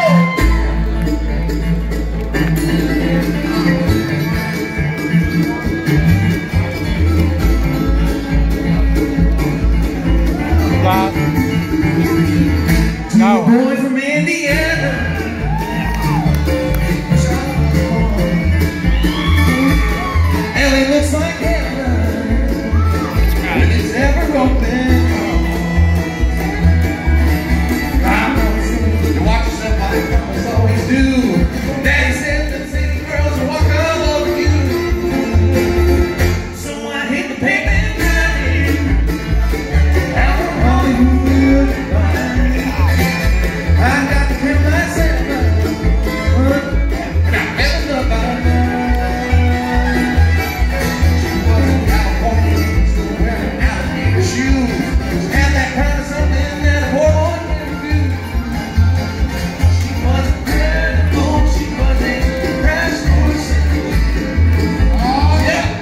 No. Boy from Indiana. And he looks like heaven. He's ever open. You watch yourself like mamas always do. Daddy said that city girls will walk all over you. So I hit the pavement running out from Hollywood. I got the crib myself, and I fell in love by night. She was in California, still wearing alligator shoes. Had that kind of something that a poor boy can do. She was incredible, she was a crash course in beauty. Oh yeah.